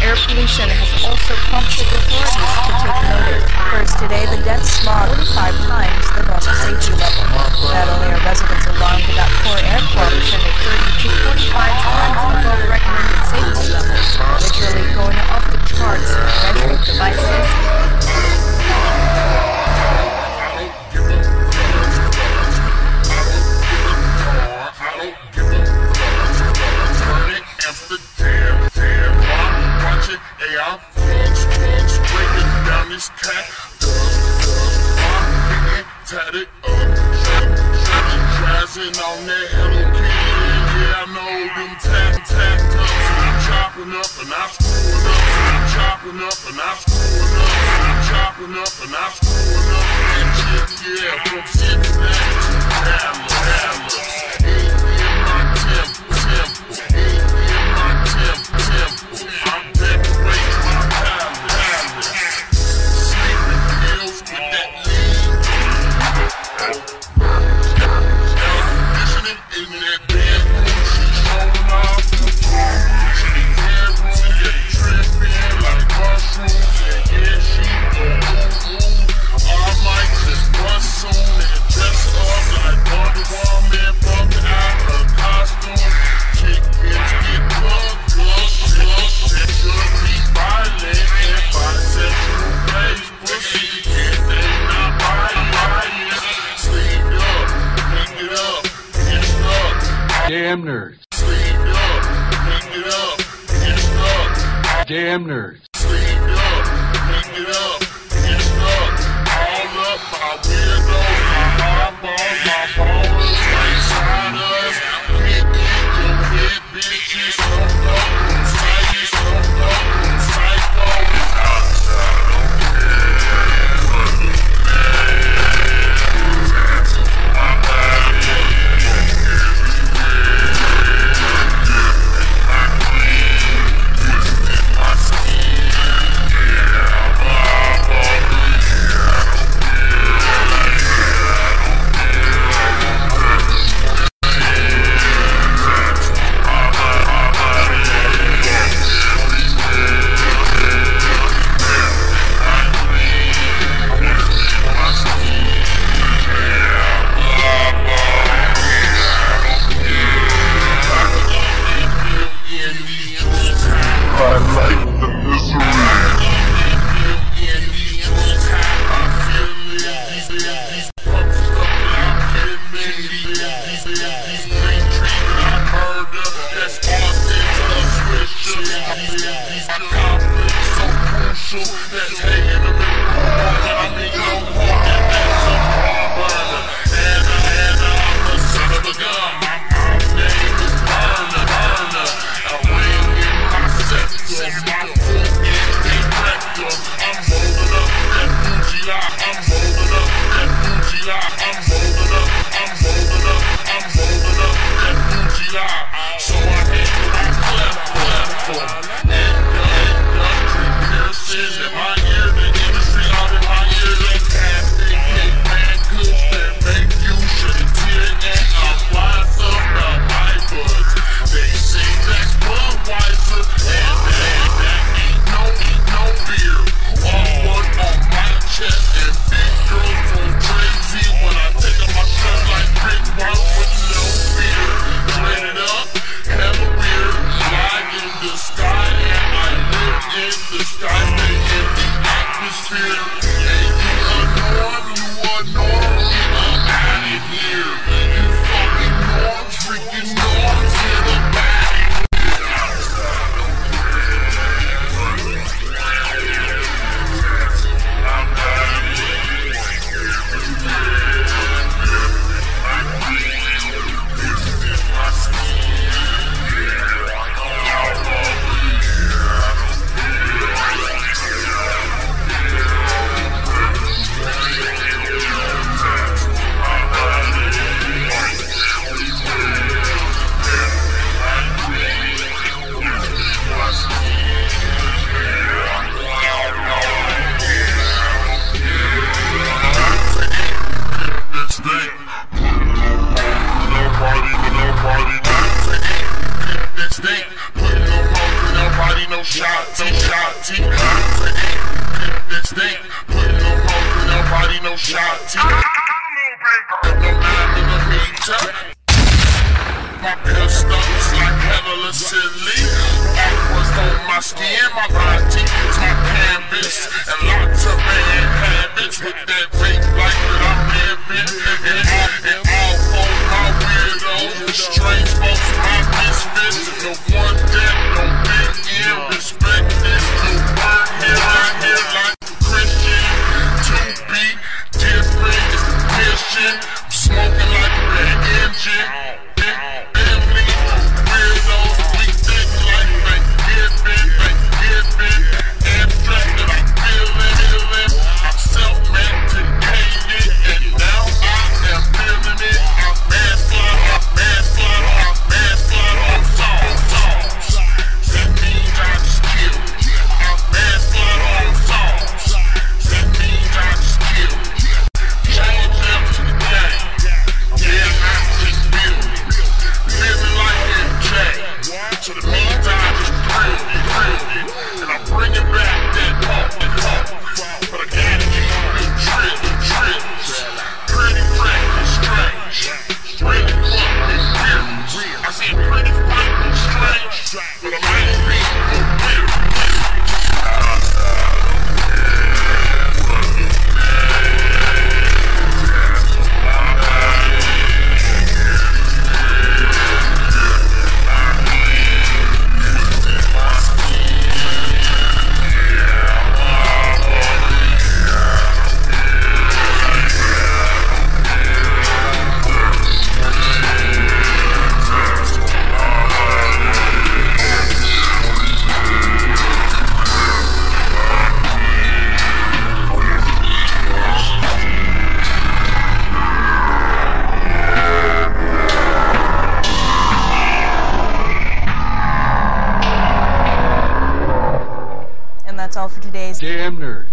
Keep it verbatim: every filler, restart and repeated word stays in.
air pollution has also prompted authorities to take notice. First today, the dense smog forty-five times the normal safety level. Not only are residents alarmed about poor air pollution at thirty to forty-five times above recommended safety levels, literally going off the charts with measuring devices. This cat does, does, I'm getting tatted up, dressing on that Hello Kitty, yeah, I know them tap, tap, ups, and I'm chopping up, and I'm screwing up, and I'm chopping up, and I'm screwing up, and I'm chopping up, and I'm screwing up, and shit, yeah, from sitting back to hammer, hammers, ain't in my temple, temple, ain't in my temple, temple, I'm decorating my palace, palace. Damn nerds. Sleep up, pick it up, get stuck. Damn nerds. Sleep up, pick it up, get stuck. All up my windows, my eyeballs, my ballers, right side us. Hit in your head, bitches. Stuffed up, psychic, stuffed up, psycho. That's hanging in the middle. I mean, no more than that's a bar burner. And I, and I'm the son of a gun. My, my name is Burner, Burner. I ring in my scepter, my foot is a rector. I'm holding up that Fuji lie. I'm holding up that Fuji lie. I'm holding up, I'm holding up, I'm holding up that Fuji lie. So I hit my platform. And the industry pierces in my no shot, no shot, T. To eat, this thing, putting no hope in nobody, no shot, T. No nine millimeter. My pistols like heavily. Backwards on my skin, my body is my canvas. And lots of bad habits with that fake life that I'm living. And, and all for my weirdos, the strange folks, my misfits. And the one that don't fit in, respect this new word here, right here, like a Christian. To be different is the mission. I'm smoking like a red engine. That's all for today's Damn Nerd.